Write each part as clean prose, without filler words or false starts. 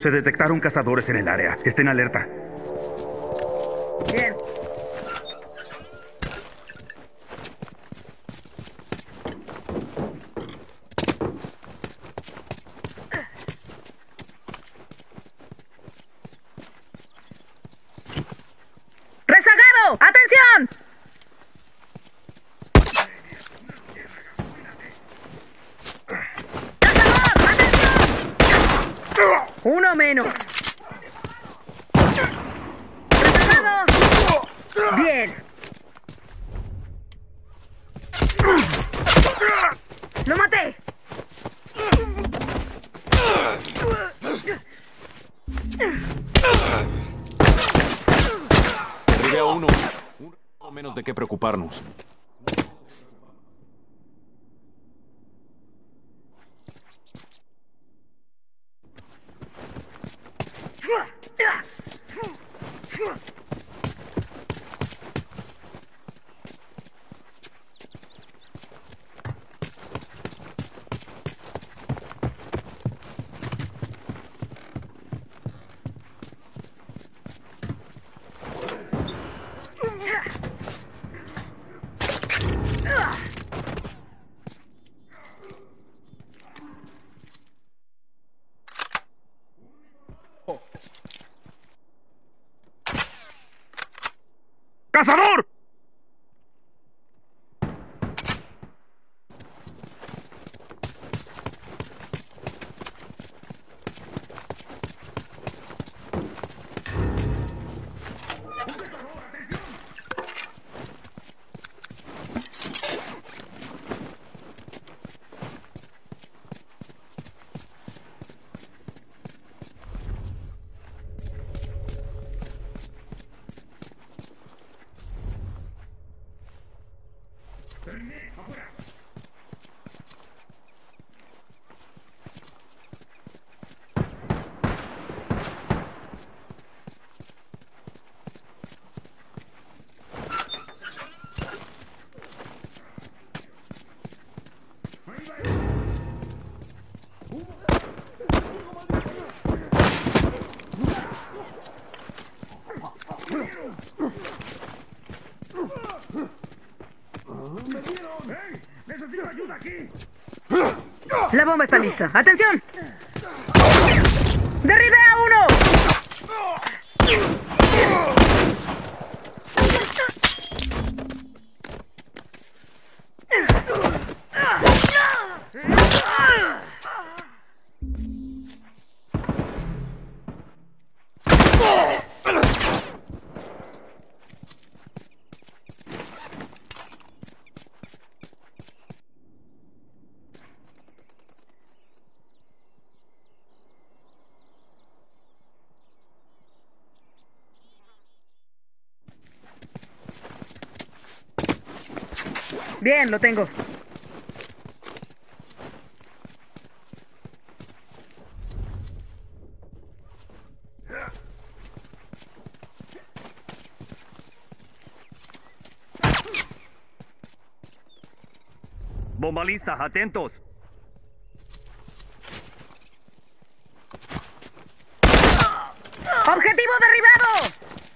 Se detectaron cazadores en el área. Estén alerta. Bien. ¡Rezagado! ¡Atención! ¡Cazador! ¡Atención! Uno menos. ¡Rezagado! Bien. ¡Lo maté! Derribé a uno. O menos de qué preocuparnos. ¡Cazador! ¡Necesito ayuda aquí! La bomba está lista. ¡Atención! ¡Derribé a uno! Bien, lo tengo. Bomba lista, atentos. ¡Objetivo derribado!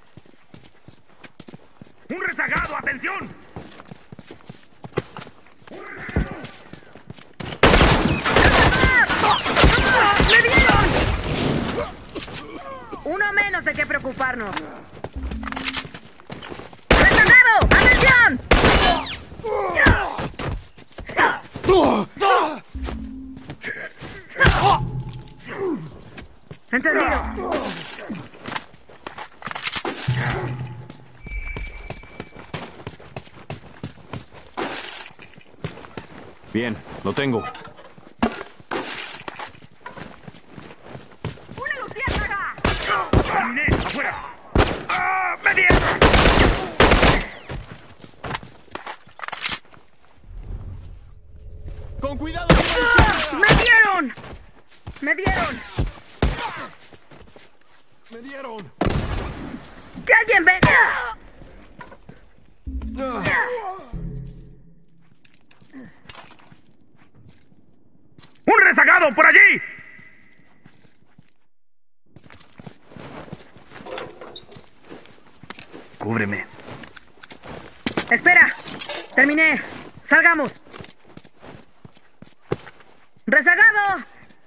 ¡Un rezagado, atención! ¡Me dieron! Uno menos de qué preocuparnos. ¡Rezagado! ¡Atención! Entendido. Bien, lo tengo. ¡Una luciérnaga! ¡Terminé! ¡Afuera! ¡Ah! ¡Me dieron! ¡Con cuidado! ¡Me dieron! ¡Me dieron! ¡Me dieron! ¡Que alguien venga! ¡Un rezagado por allí! Cúbreme. Espera. Terminé. Salgamos. ¡Rezagado!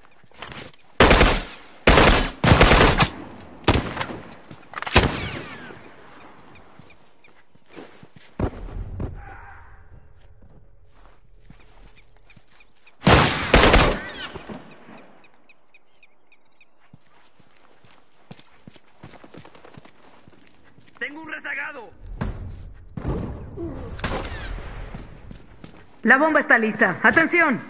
¡Tengo un rezagado! La bomba está lista. ¡Atención!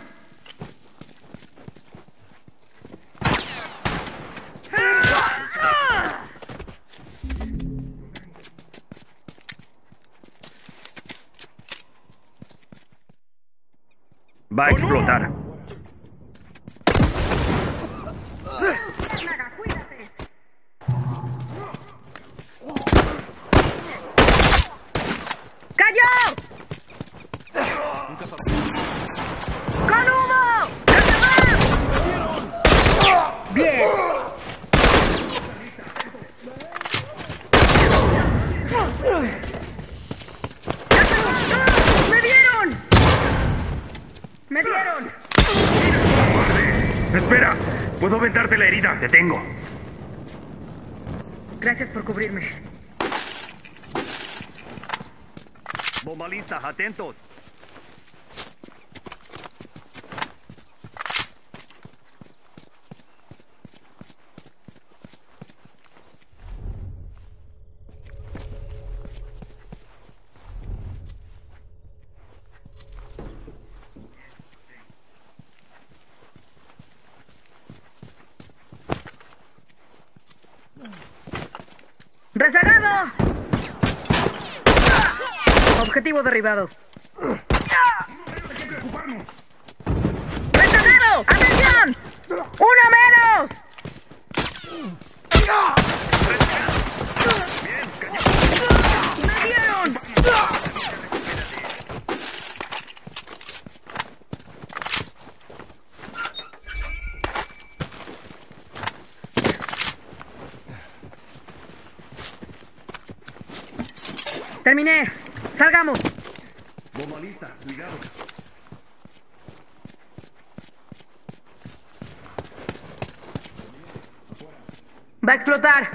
Va a explotar. Naga, cuídate. ¡Cayó! ¡Con humo! ¡Bien! ¡Me dieron! ¡Me dieron! ¡Espera! Puedo vendarte la herida. Te tengo. Gracias por cubrirme. Bomba lista. Atentos. ¡Rezagado! Objetivo derribado. ¡Rezagado! ¡Atención! ¡Uno menos! ¡Me dieron! Terminé. Salgamos. Bomba lista. Cuidado. Va a explotar.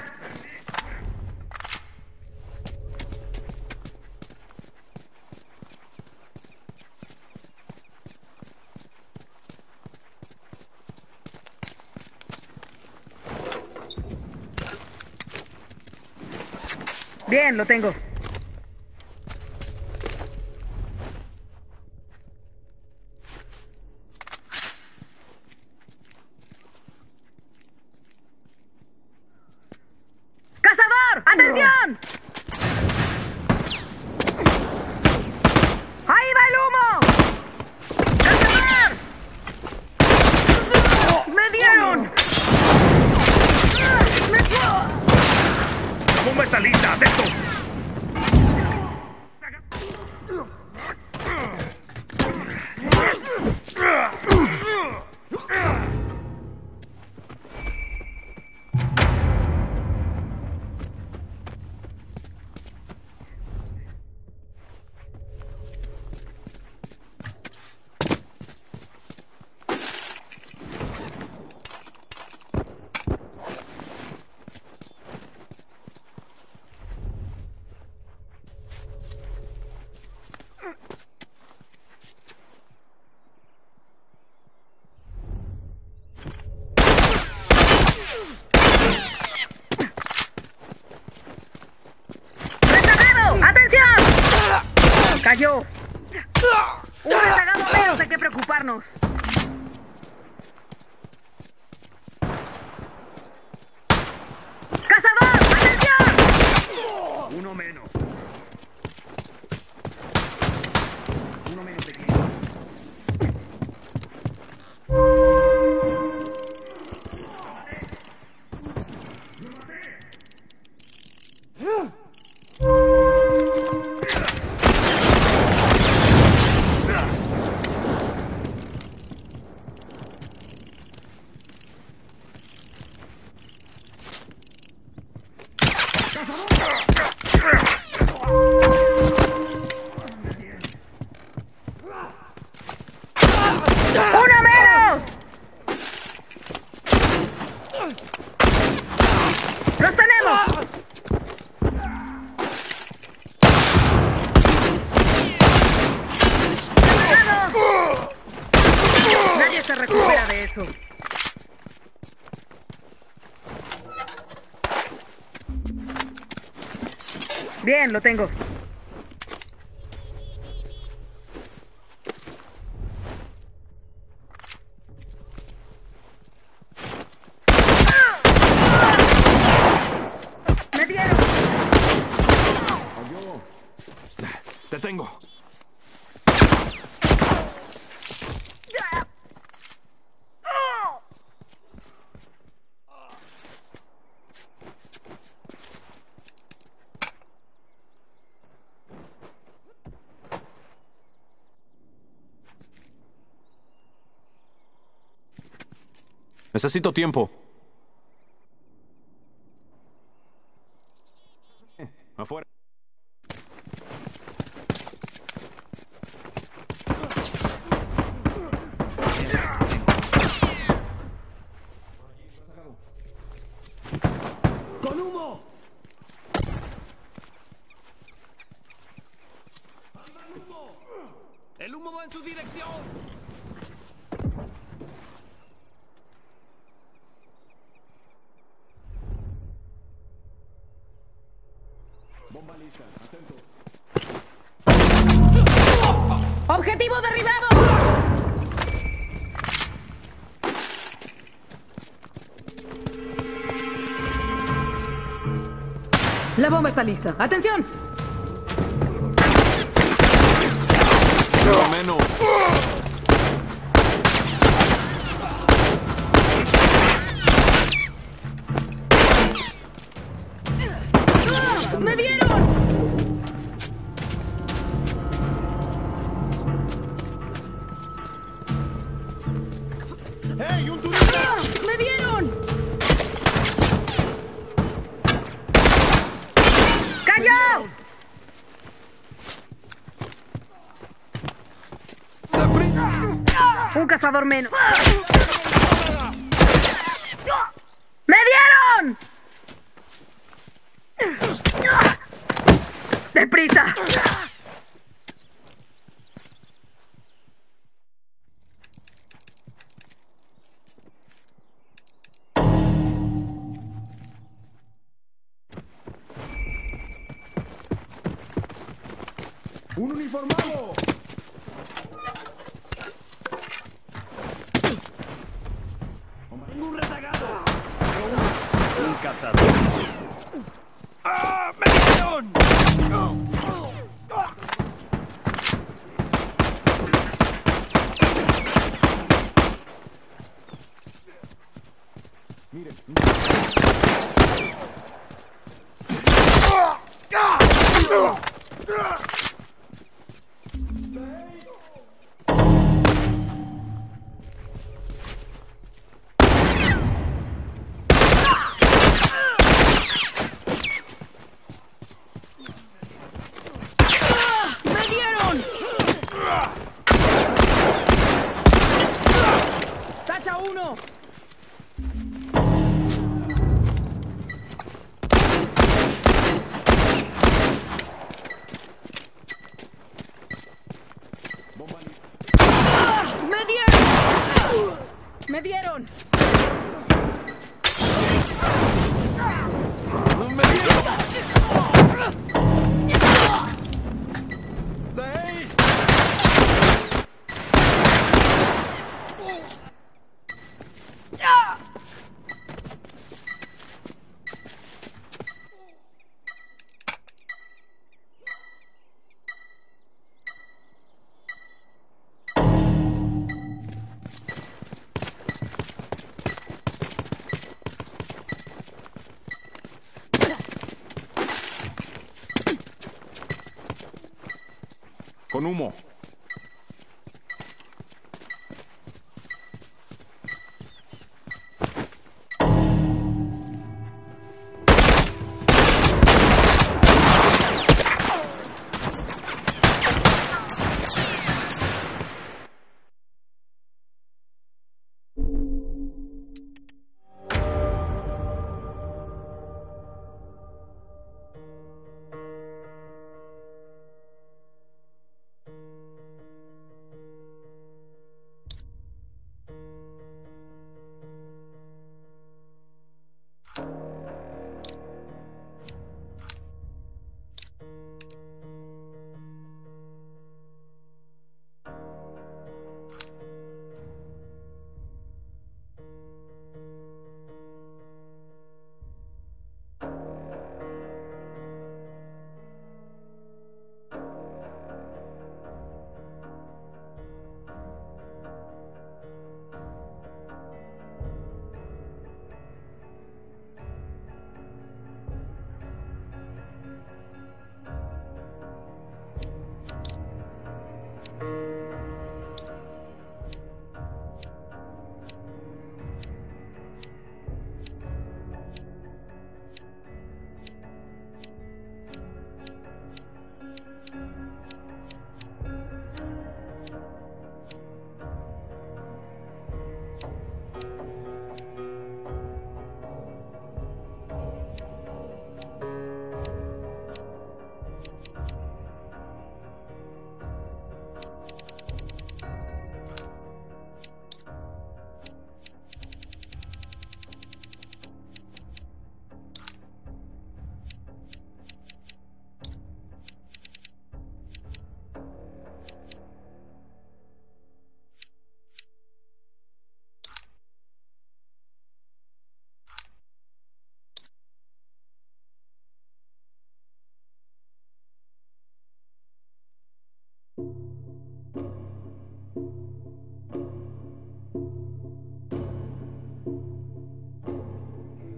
Bien, lo tengo. ¡Cazador! ¡Atención! ¡Ahí va el humo! ¡Cazador! ¡Me dieron! La bomba está lista. Atentos. ¡Rezagado! ¡Atención! ¡Cayó! Un rezagado menos hay que preocuparnos. ¡Cazador! ¡Atención! Uno menos. Uno menos de aquí. Bien, lo tengo. ¡Me dieron! Te tengo. Necesito tiempo. Afuera. ¡Con humo! ¡El humo va en su dirección! Bomba lista, atento. ¡Objetivo derribado! La bomba está lista. ¡Atención! Por menos. ¡Me dieron! ¡Hey, un turista! ¡Me dieron! ¡Cayó! Un cazador menos. ¡Me dieron! ¡Deprisa! ¡Un uniformado! ¡Tengo un rezagado! ¡Un cazador! ¡Ah! ¡Me dieron! ¡Me dieron! ¡Tacha 1! ¡Me dieron! ¡Me dieron! Con humo.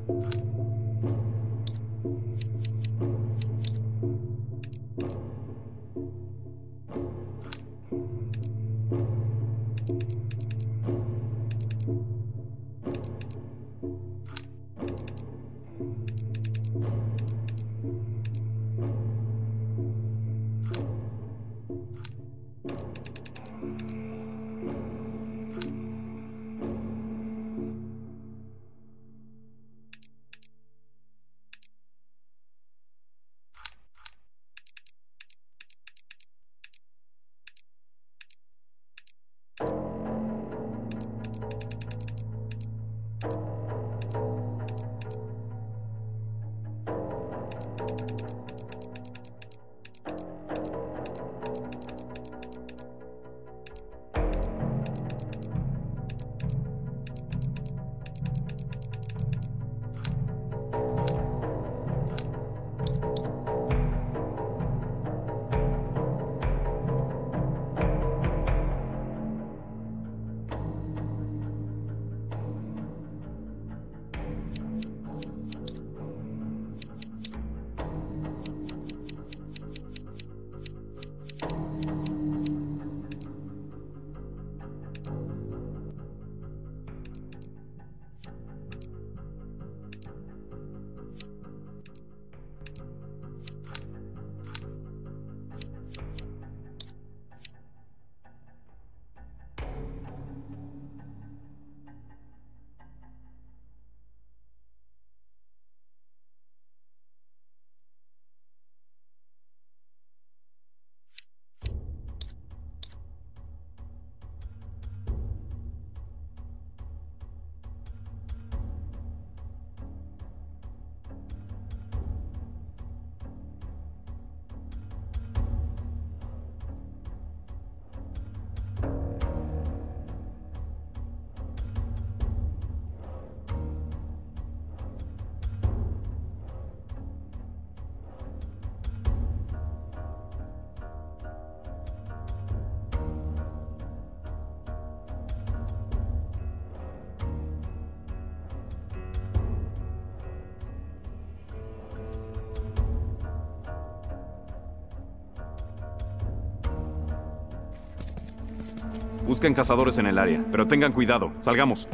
Busquen cazadores en el área, pero tengan cuidado. Salgamos.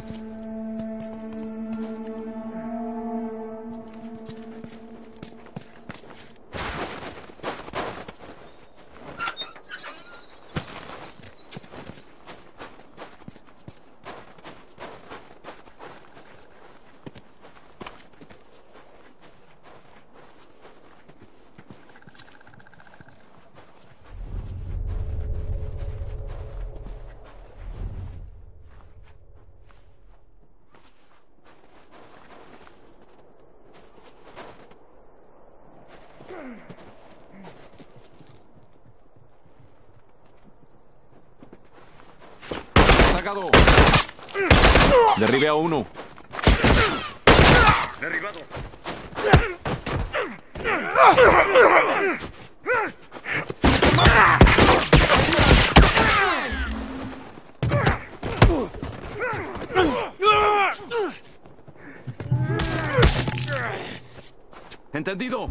¡Atacado! Derribé a uno. Derribado. ¡Entendido!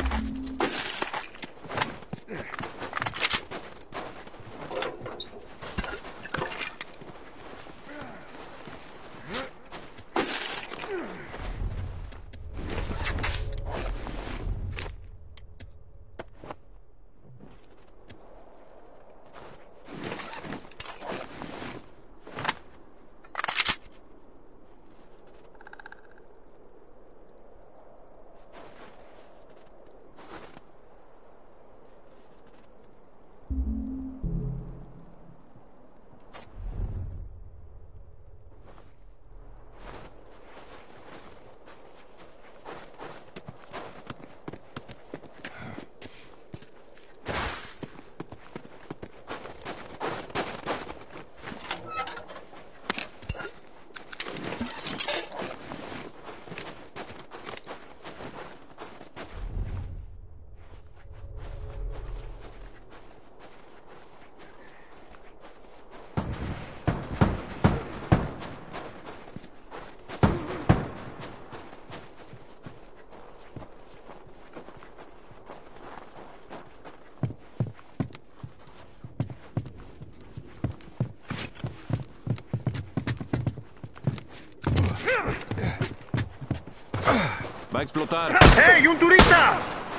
Va a explotar. ¡Hey, un turista!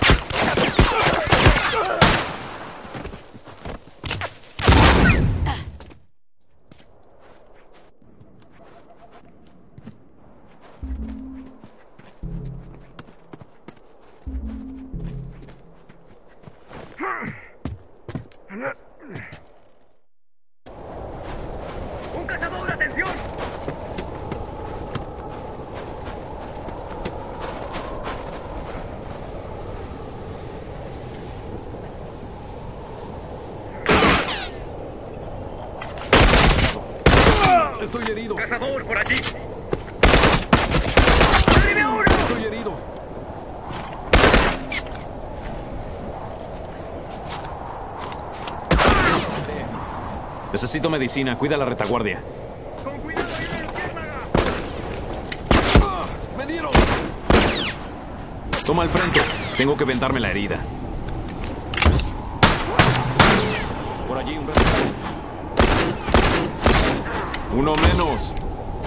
¡Un cazador, atención! Estoy herido. ¡Cazador, por allí! Estoy herido. Necesito medicina. Cuida la retaguardia. ¡Con cuidado, ahí ven, ciérnaga! ¡Me dieron! Toma el frente. Tengo que vendarme la herida. Por allí un resto. Uno menos.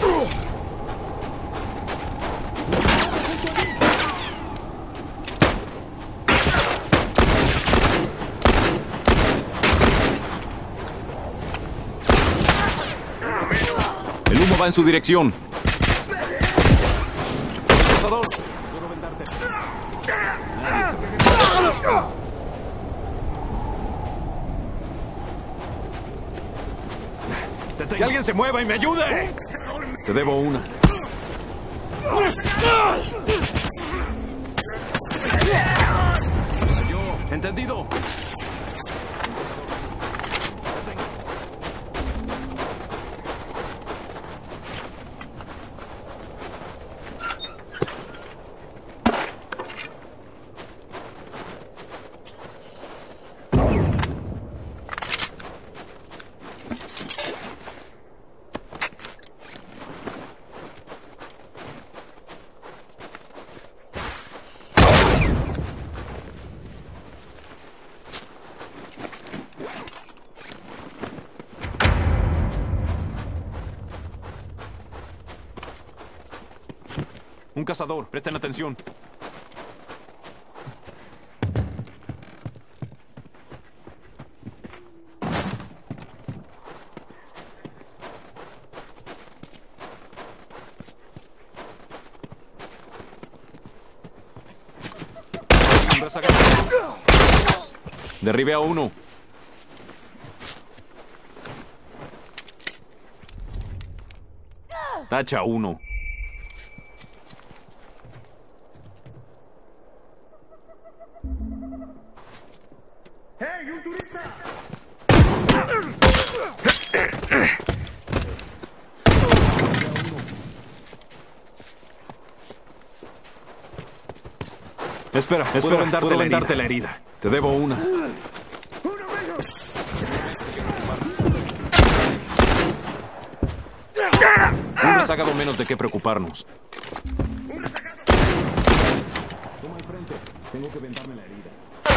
El humo va en su dirección. Cazador. Puedo vendarte. Nadie se regresa. ¡Que alguien se mueva y me ayude! Te debo una. ¿Entendido? Un cazador, presten atención. Un rezagado. Derribe a uno. Tacha uno. ¡Hey, un turista! Espera, puedo vendarte la herida. Te debo una. ¡Uno menos! Un rezagado menos de qué preocuparnos. ¡Un rezagado! Toma el frente. Tengo que vendarme la herida.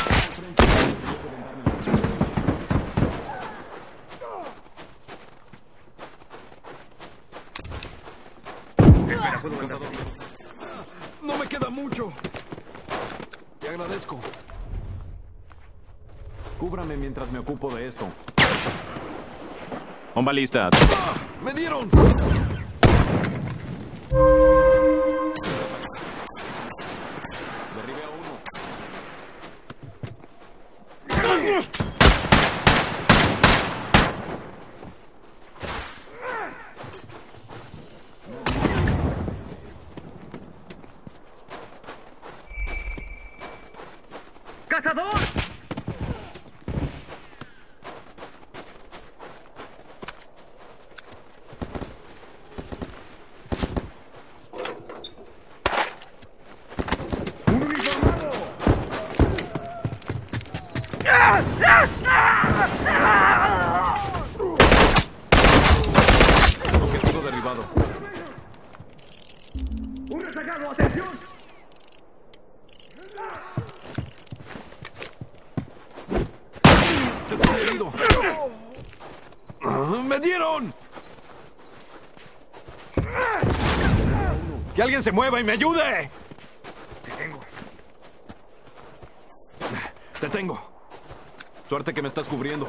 Espera, puedo vendar. No me queda mucho. Te agradezco. Cúbrame mientras me ocupo de esto. Bomba listas. ¡Me dieron! Derribe a uno. ¡Cazador! ¡Un uniformado! Objetivo derribado. ¡Un rezagado! ¡Atención! Estoy herido. ¡Me dieron! ¡Que alguien se mueva y me ayude! Te tengo. Suerte que me estás cubriendo.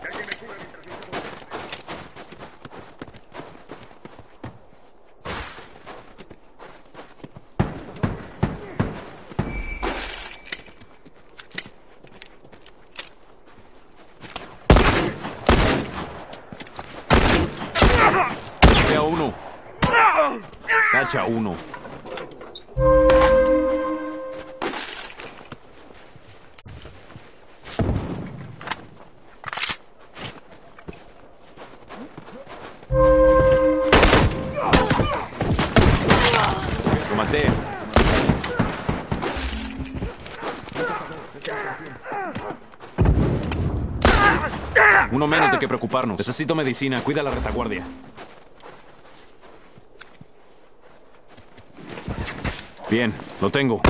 Tacha uno. Tacha uno. Lo maté. Uno menos de qué preocuparnos. Necesito medicina. Cuida la retaguardia. Bien, lo tengo.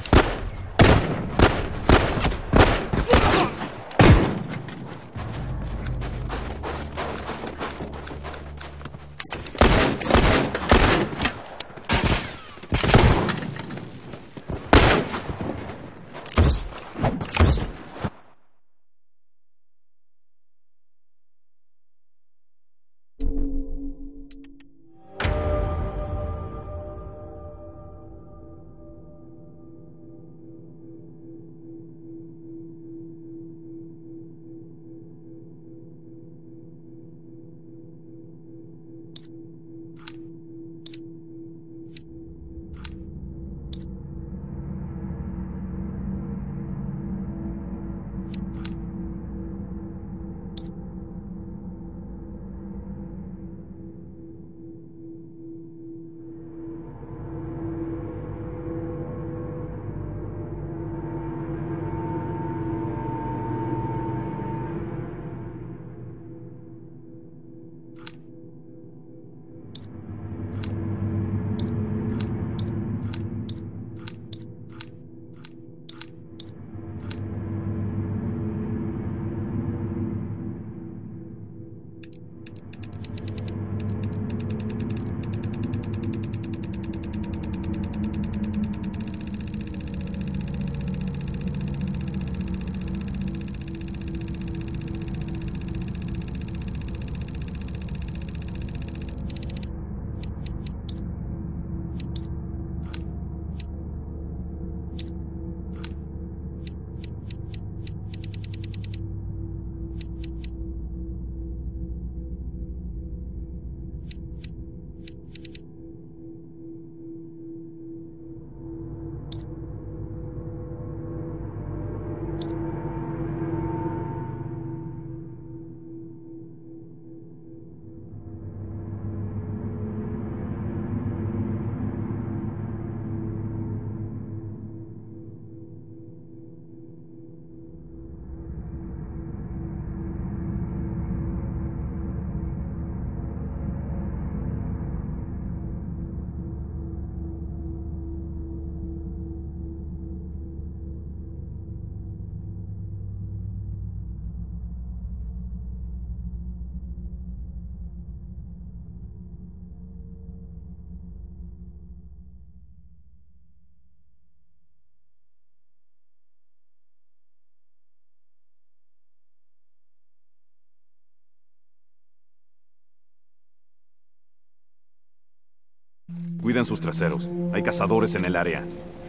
Cuiden sus traseros. Hay cazadores en el área.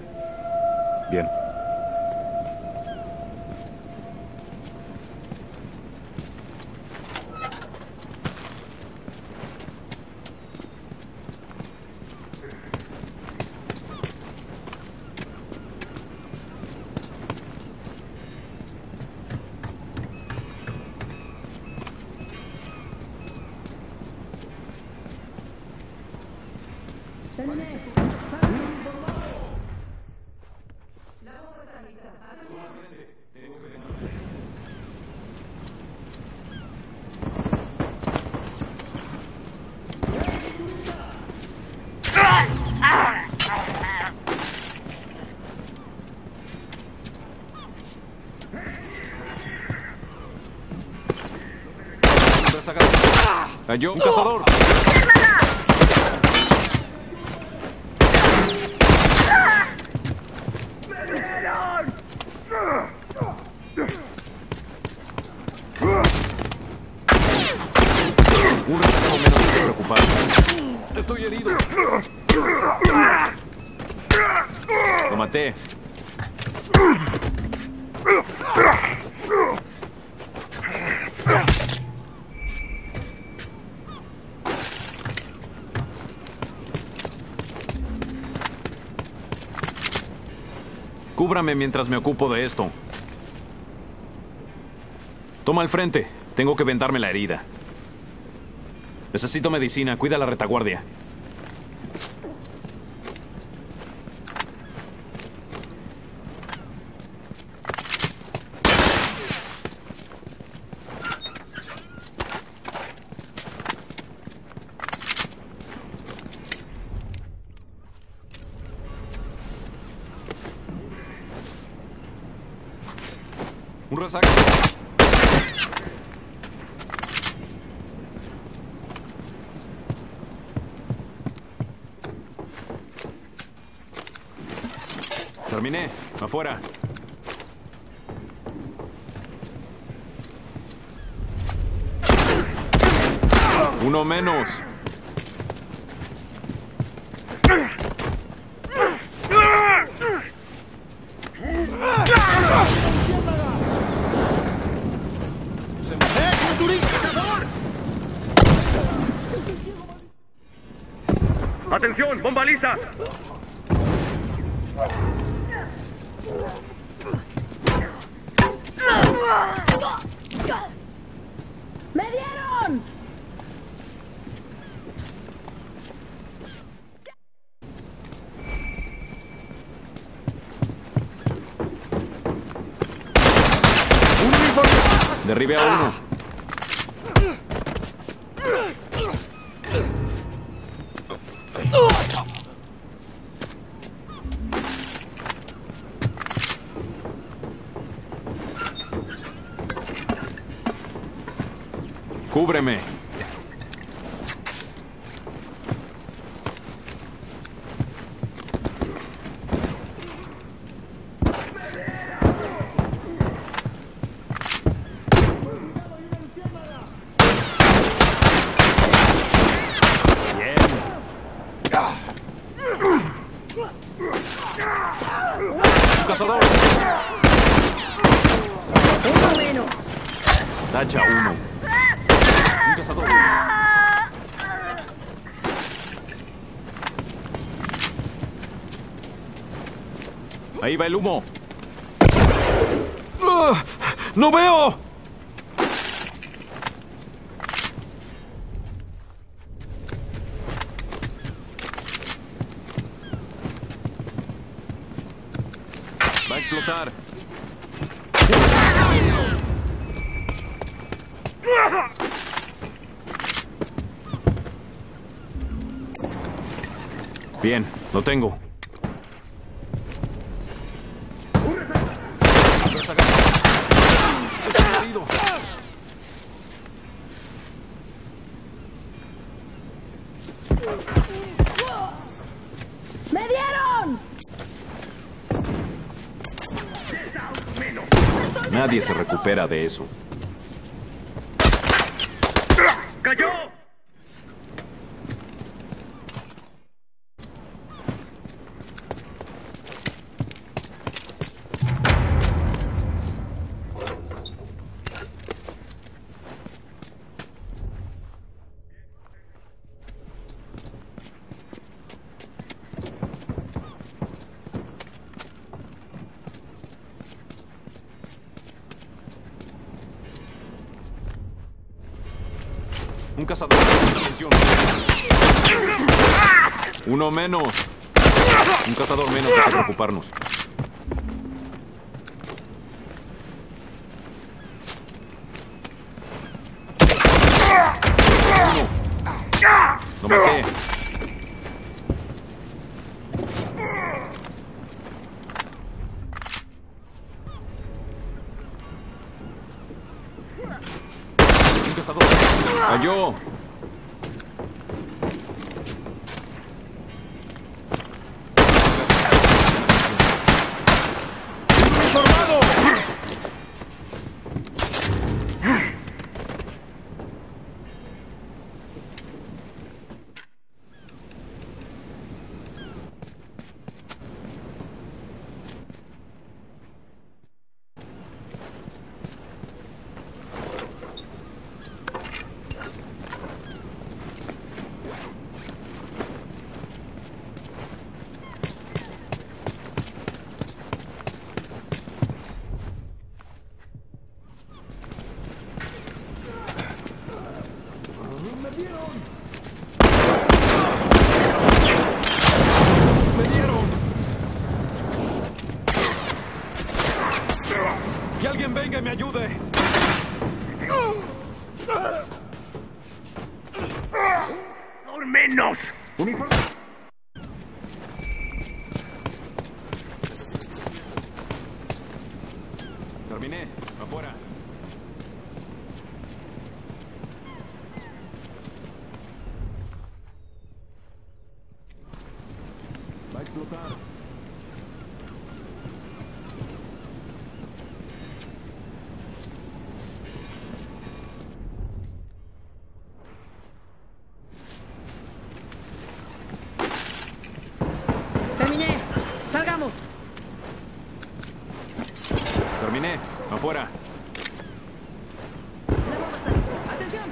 Bien. ¡Cayó un cazador! maté. Cúbrame mientras me ocupo de esto. Toma el frente. Tengo que vendarme la herida. Necesito medicina. Cuida la retaguardia. Un resaca. Terminé. Afuera. Uno menos. ¡Atención! ¡Bomba lista! ¡Me dieron! Derribe a uno. Cúbreme. Cazador. Uno menos. Tacha uno. Un cazador. Ahí va el humo. ¡No veo! Va a explotar. Bien, lo tengo. ¡Me dieron! Nadie se recupera de eso. ¡Cayó! Un cazador. Atención. Uno menos. Un cazador menos que preocuparnos. Uno. Lo maté. Un cazador. Cayó. alguien venga y me ayude. ¡Por menos! Uniforme. Terminé. Afuera. Va a explotar. Terminé. Salgamos. Terminé. Afuera. La bomba está lista. ¡Atención!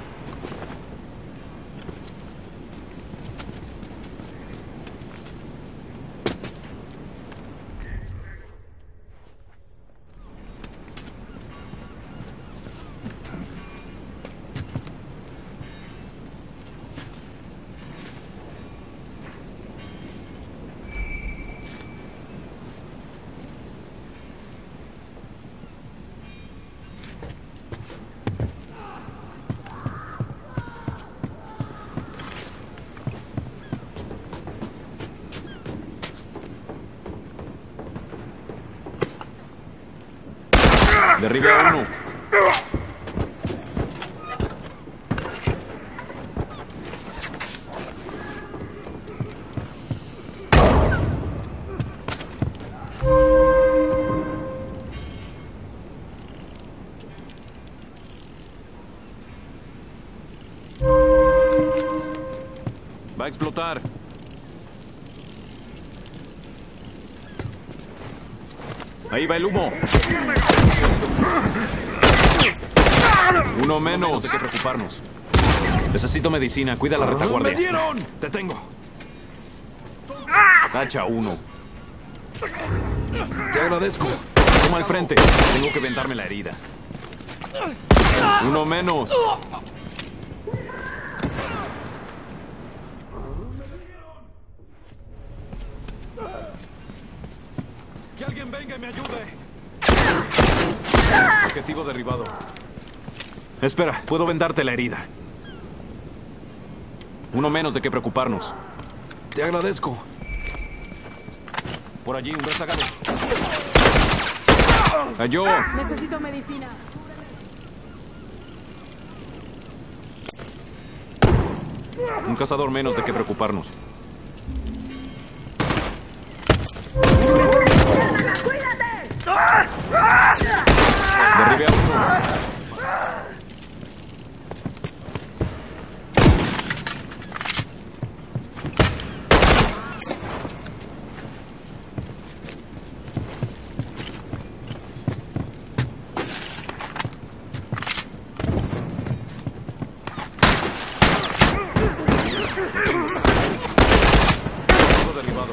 Derribe a uno. Va a explotar. Ahí va el humo. Uno menos. De qué preocuparnos. Necesito medicina. Cuida la retaguardia. ¡Me dieron! Te tengo. Tacha uno. Te agradezco. Toma al frente. Tengo que vendarme la herida. Uno menos. Que alguien venga y me ayude. Objetivo derribado. Espera, puedo vendarte la herida. Uno menos de qué preocuparnos. Te agradezco. Por allí, un rezagado. ¡Cayó! Necesito medicina. Un cazador menos de qué preocuparnos. Derribe a uno. Derribado.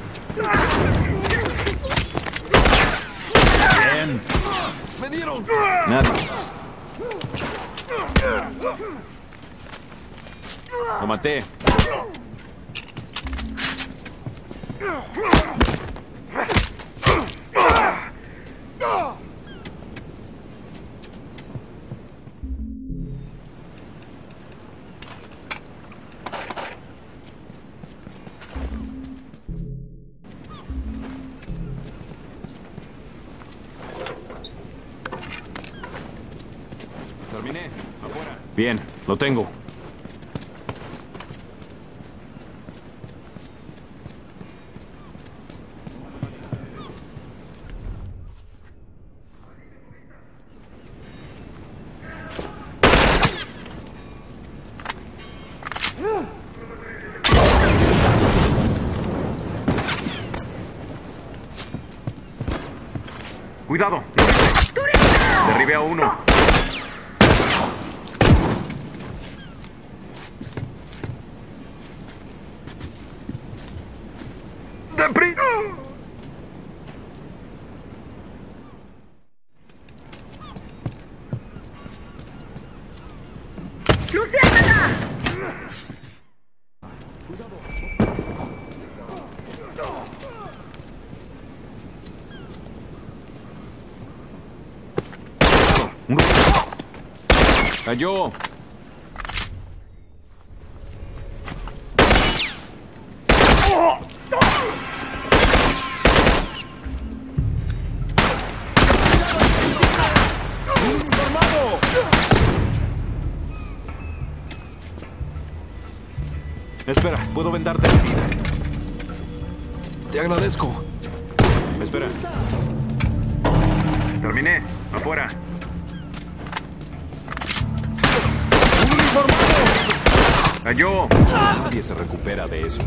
Bien. ¡Me dieron! Nada. Lo maté. Terminé. Afuera. Bien, lo tengo. Cuidado. Derribe a uno. ¡Deprisa! ¡Luciérnaga! Cayó. ¡Uniformado! Espera, puedo vendarte la vida. Te agradezco. Espera. Terminé. Afuera. ¡Uniformado! Cayó. Nadie se recupera de eso.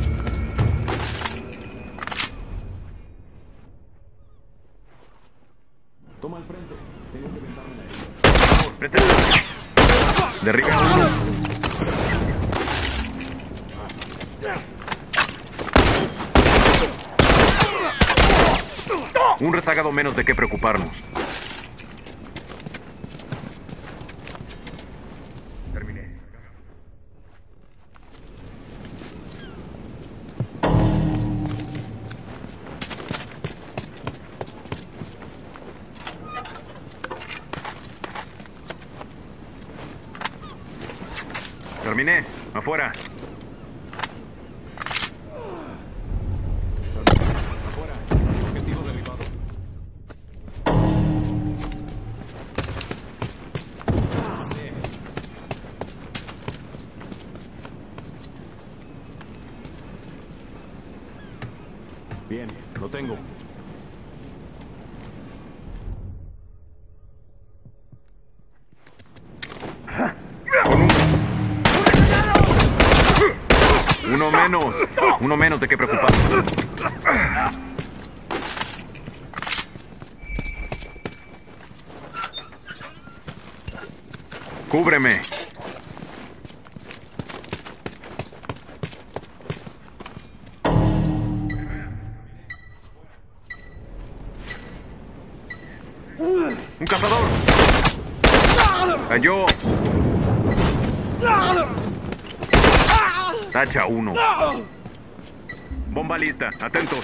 Toma el frente. Tengo que vendarme la herida. Vete. Derriba uno. Un rezagado menos de qué preocuparnos. Terminé. Terminé. Afuera. Afuera. Objetivo derribado. Bien, lo tengo. Uno menos. Uno menos de qué preocuparnos. Cúbreme. ¡Un cazador! ¡Cayó! Tacha 1. Bomba lista. Atentos.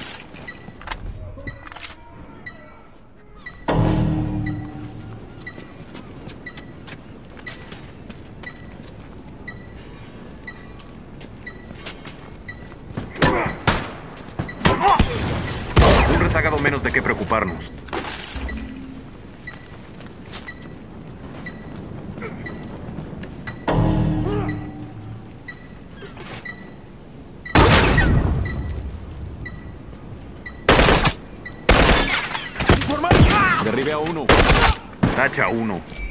Un rezagado menos de qué preocuparnos. Derribe a uno. Tacha 1.